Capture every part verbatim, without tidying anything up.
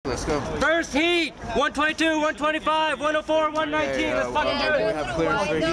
Let's go. First heat, one twenty-two, one twenty-five, one oh four, one nineteen. Okay, uh, Let's fucking uh, do do we it. have clearance for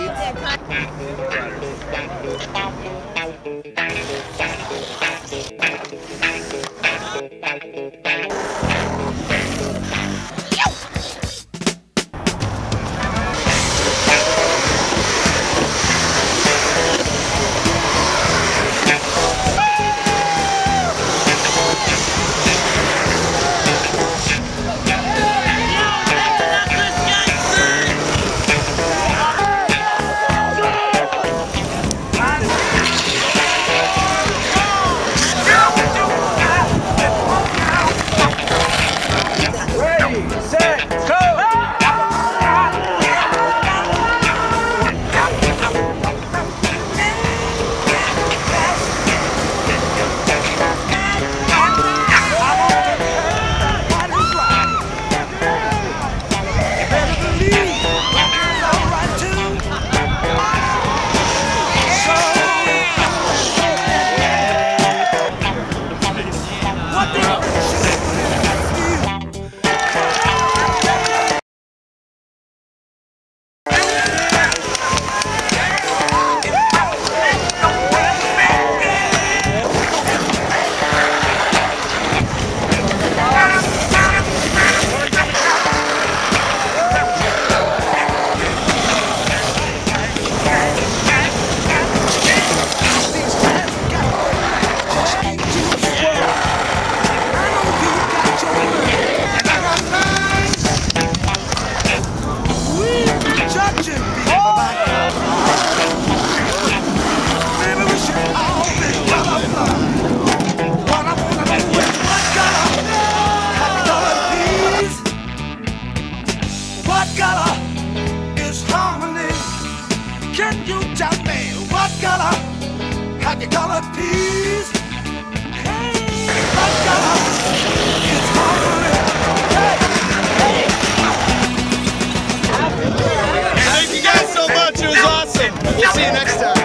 Can you tell me what color have you colored peas? Hey, what color is harmony? Thank you guys so much. It was awesome. We'll see you next time.